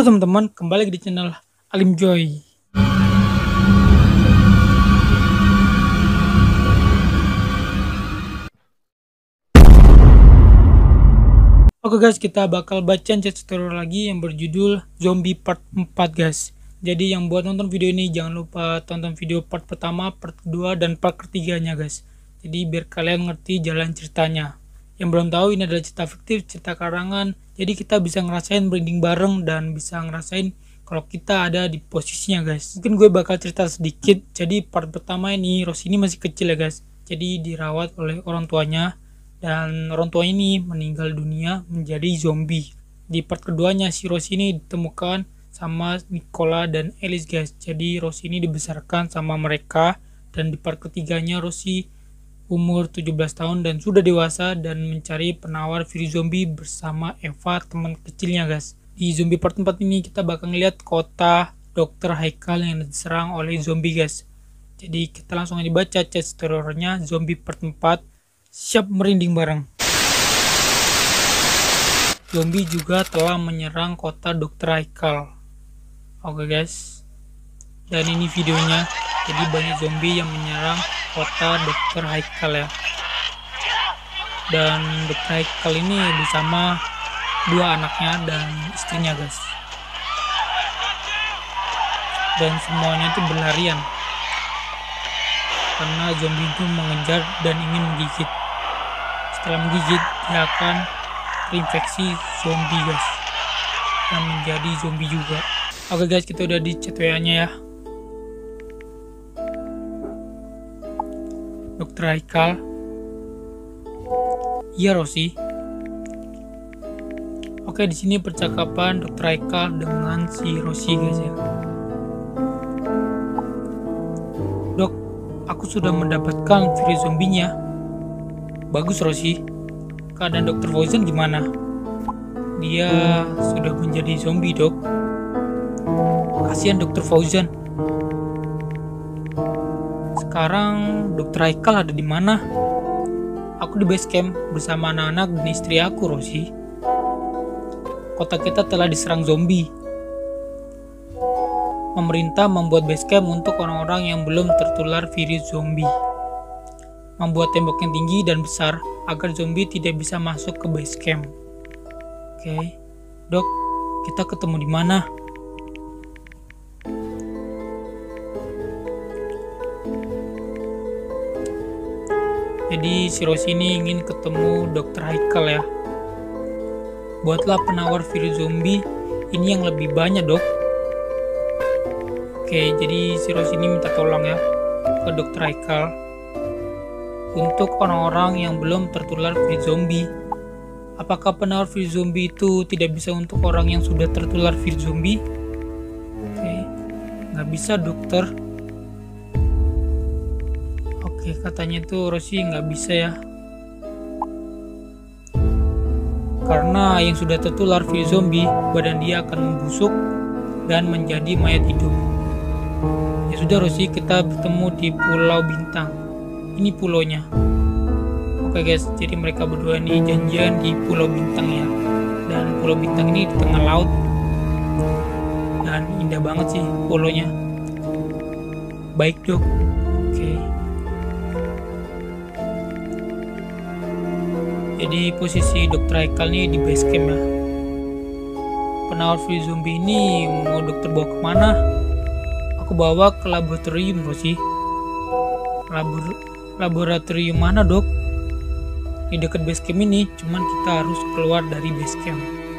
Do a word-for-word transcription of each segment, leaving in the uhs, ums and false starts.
Halo teman-teman, kembali lagi di channel Alim Joy. Oke guys, kita bakal bacain chat story lagi yang berjudul Zombie Part empat guys. Jadi yang buat nonton video ini jangan lupa tonton video part pertama, part kedua, dan part ketiganya guys. Jadi biar kalian ngerti jalan ceritanya. Yang belum tahu, ini adalah cerita fiktif, cerita karangan. Jadi kita bisa ngerasain merinding bareng dan bisa ngerasain kalau kita ada di posisinya guys. Mungkin gue bakal cerita sedikit. Jadi part pertama ini Rose ini masih kecil ya guys. Jadi dirawat oleh orang tuanya dan orang tua ini meninggal dunia menjadi zombie. Di part keduanya si Rose ini ditemukan sama Nicola dan Alice guys. Jadi Rose ini dibesarkan sama mereka, dan di part ketiganya Rose umur tujuh belas tahun dan sudah dewasa dan mencari penawar virus zombie bersama Eva teman kecilnya guys. Di zombie part empat ini kita bakal ngeliat kota dokter Haikal yang diserang oleh zombie guys. Jadi kita langsung aja baca chat story-nya zombie part empat. Siap merinding bareng. Zombie juga telah menyerang kota dokter Haikal. Oke guys, dan ini videonya. Jadi banyak zombie yang menyerang kota dokter Haikal ya. Dan dokter Haikal ini bersama dua anaknya dan istrinya guys. Dan semuanya itu berlarian karena zombie itu mengejar dan ingin menggigit. Setelah menggigit, dia akan terinfeksi zombie guys dan menjadi zombie juga. Oke guys, kita udah di chat W A-nya ya. dokter Haikal. Iya Rosie. Oke, di sini percakapan dokter Haikal dengan si Rosie guys ya. Dok, aku sudah mendapatkan virus zombinya. Bagus Rosie. Keadaan dokter Fauzan gimana? Dia sudah menjadi zombie dok. Kasihan dokter Fauzan. Sekarang dokter Haikal ada di mana? Aku di base camp bersama anak-anak dan istri aku Rosie. Kota kita telah diserang zombie. Pemerintah membuat base camp untuk orang-orang yang belum tertular virus zombie. Membuat tembok yang tinggi dan besar agar zombie tidak bisa masuk ke base camp. Oke, dok, kita ketemu di mana? Jadi si Rose ini ingin ketemu dokter Haikal ya. Buatlah penawar virus zombie ini yang lebih banyak dok. Oke, jadi si Rose ini minta tolong ya ke dokter Haikal untuk orang-orang yang belum tertular virus zombie. Apakah penawar virus zombie itu tidak bisa untuk orang yang sudah tertular virus zombie? Oke, nggak bisa dokter. Oke, katanya tuh Rosie nggak bisa ya. Karena yang sudah tertular virus zombie, badan dia akan membusuk dan menjadi mayat hidup. Ya sudah Rosie, kita bertemu di Pulau Bintang. Ini pulaunya. Oke guys, jadi mereka berdua ini janjian di Pulau Bintang ya. Dan Pulau Bintang ini di tengah laut. Dan indah banget sih pulaunya. Baik dok. Oke. Jadi posisi dokter Haikal nih di base camp ya. Penawar virus zombie ini mau dokter bawa kemana? Aku bawa ke laboratorium Rosie. Labor laboratorium mana dok? Di dekat base camp ini, cuman kita harus keluar dari base camp.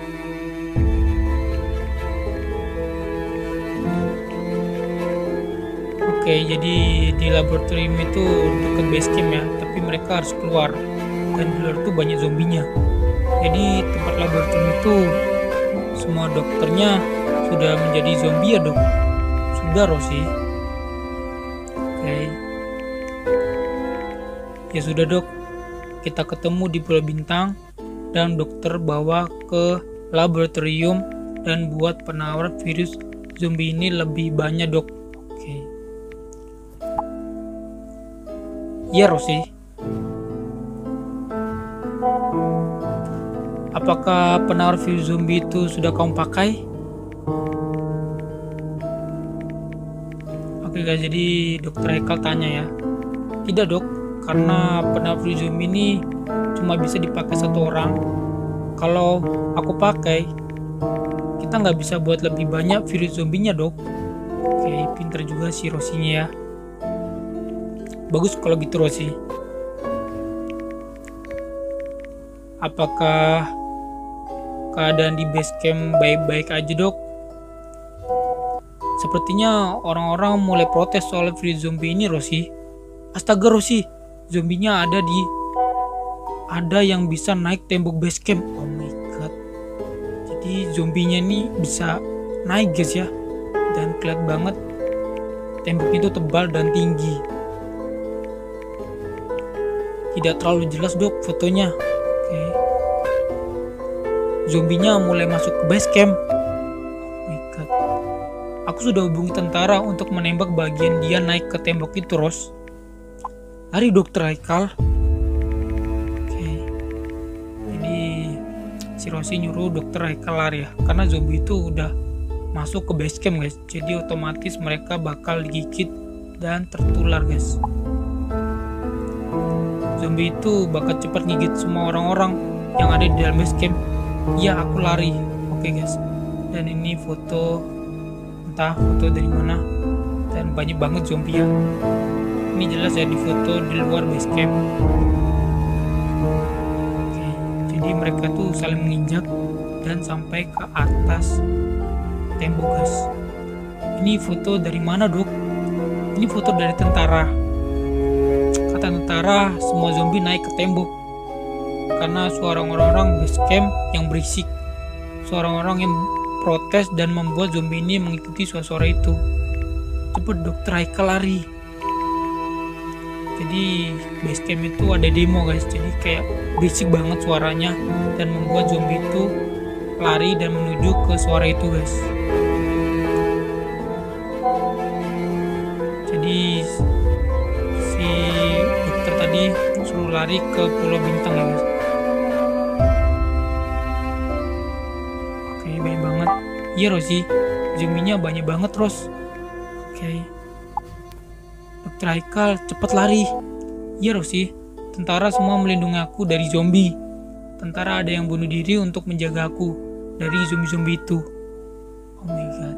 Oke, jadi di laboratorium itu dekat base camp ya, tapi mereka harus keluar. Dan di luar itu banyak zombinya. Jadi tempat laboratorium itu semua dokternya sudah menjadi zombie ya dok? Sudah Rosie. Oke. Ya sudah dok, kita ketemu di Pulau Bintang dan dokter bawa ke laboratorium dan buat penawar virus zombie ini lebih banyak dok. Oke. Ya Rosie. Apakah penawar virus zombie itu sudah kamu pakai? Oke guys, jadi dokter Haikal tanya ya. Tidak dok, karena penafri zombie ini cuma bisa dipakai satu orang. Kalau aku pakai, kita nggak bisa buat lebih banyak virus zombinya dok. Oke, pinter juga si Rosinya ya. Bagus kalau gitu Rosi. Apakah keadaan di base camp baik-baik aja dok? Sepertinya orang-orang mulai protes soal virus zombie ini Rosi. Astaga Rosi, zombinya ada di ada yang bisa naik tembok base camp. Oh my god. Jadi zombinya ini bisa naik guys ya. Dan kelihatan banget temboknya itu tebal dan tinggi. Tidak terlalu jelas dok fotonya. Oke. Zombinya mulai masuk ke base camp. Oh my god. Aku sudah hubungi tentara untuk menembak bagian dia naik ke tembok itu, Ros. Lari dokter Haikal. Oke. Jadi si Rosi nyuruh dokter Haikal lari ya, karena zombie itu udah masuk ke base camp guys. Jadi otomatis mereka bakal digigit dan tertular guys. Zombie itu bakal cepat gigit semua orang-orang yang ada di dalam base camp. Iya, aku lari. Oke guys. Dan ini foto, entah foto dari mana, dan banyak banget zombie ya. Ini jelas ya di foto di luar base camp. Oke, jadi mereka tuh saling menginjak dan sampai ke atas tembok guys. Ini foto dari mana dok? Ini foto dari tentara. Kata tentara semua zombie naik ke tembok karena suara orang-orang base camp yang berisik. Suara orang yang protes dan membuat zombie ini mengikuti suara itu. Cepet dokter Haikal lari. Jadi base camp itu ada demo guys. Jadi kayak berisik banget suaranya dan membuat zombie itu lari dan menuju ke suara itu guys. Jadi si dokter tadi suruh lari ke Pulau Bintang ya guys. Oke, banyak banget. Iya Rosi, zombinya banyak banget Ros. Oke. Dokter Haikal, cepet lari. Iya Rosi, tentara semua melindungi aku dari zombie. Tentara ada yang bunuh diri untuk menjaga aku dari zombie-zombie itu. Oh my god.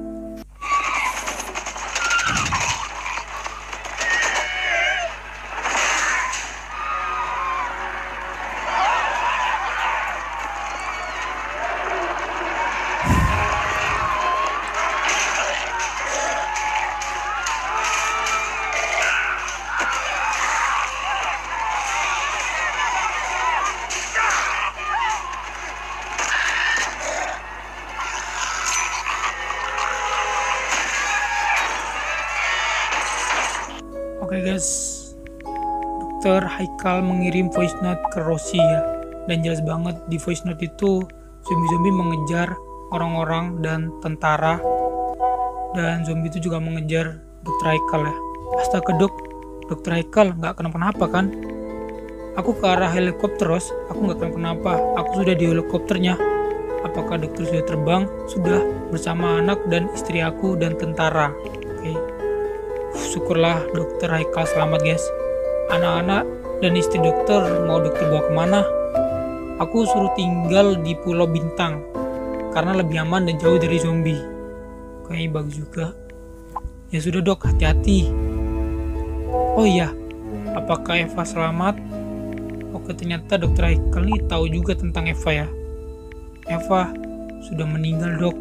Oke guys, dokter Haikal mengirim voice note ke Rosi ya. Dan jelas banget di voice note itu zombie-zombie mengejar orang-orang dan tentara. Dan zombie itu juga mengejar dokter Haikal ya. Astaga dok, dokter Haikal nggak kenapa-kenapa kan? Aku ke arah helikopter Ros, aku nggak kenapa-kenapa. Aku sudah di helikopternya. Apakah dokter sudah terbang? Sudah, bersama anak dan istri aku dan tentara. Oke. Syukurlah dokter Haikal selamat guys. Anak-anak dan istri dokter mau dokter bawa kemana? Aku suruh tinggal di Pulau Bintang karena lebih aman dan jauh dari zombie. Kayaknya bagus juga. Ya sudah dok, hati-hati. Oh iya, apakah Eva selamat? Oke, ternyata dokter Haikal nih tahu juga tentang Eva ya. Eva sudah meninggal dok.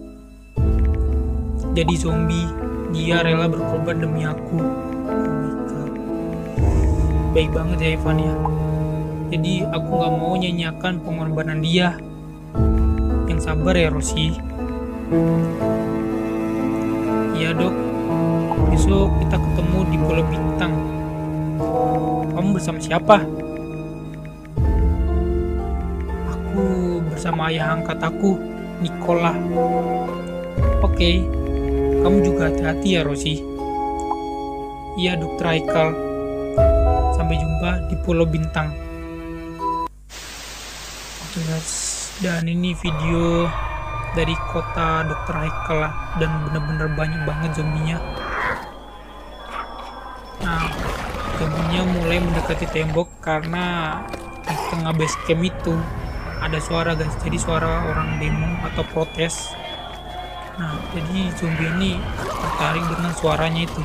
Jadi zombie, dia rela berkorban demi aku. Oh my god. Baik banget ya Evan ya. Jadi aku gak mau nyanyiakan pengorbanan dia. Yang sabar ya Rosi. Iya dok, besok kita ketemu di Pulau Bintang. Kamu bersama siapa? Aku bersama ayah angkat aku, Nikola. Oke, kamu juga hati-hati ya Rosi. Iya dokter Haikal. Sampai jumpa di Pulau Bintang. Oke guys, dan ini video dari kota dokter Haikal lah. Dan bener-bener banyak banget zombinya. Nah, zombinya mulai mendekati tembok karena di tengah base camp itu ada suara guys, jadi suara orang demo atau protes. Nah, jadi zombie ini tertarik dengan suaranya itu,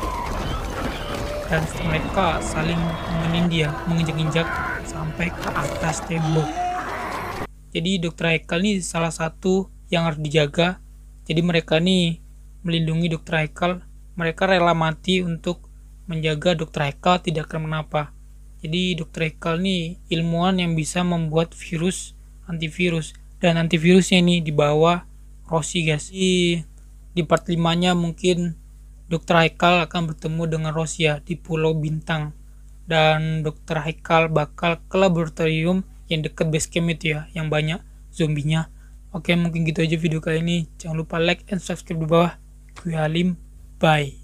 dan mereka saling menindih, menginjak-injak sampai ke atas tembok. Jadi dokter Haikal ini salah satu yang harus dijaga. Jadi mereka nih melindungi dokter Haikal, mereka rela mati untuk menjaga dokter Haikal tidak kenapa-napa. Jadi dokter Haikal nih ilmuwan yang bisa membuat virus antivirus, dan antivirusnya ini dibawa Rossi guys. Di, di part lima nya mungkin dokter Haikal akan bertemu dengan Rossi ya di Pulau Bintang, dan dokter Haikal bakal ke laboratorium yang dekat base camp itu ya, yang banyak zombinya. Oke, mungkin gitu aja video kali ini. Jangan lupa like and subscribe di bawah. Gue Halim, bye.